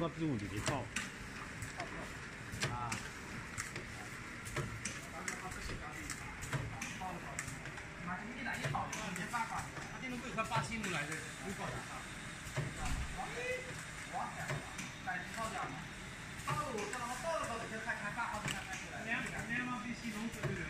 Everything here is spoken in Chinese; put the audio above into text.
嘛不用直接爆。啊。 嘛，今天来一包，先发发，他今天贵快87路来的，你搞啥？哇，来超价嘛！到了，到了，到了，就开发好，就开出来。两嘛比系统对对对。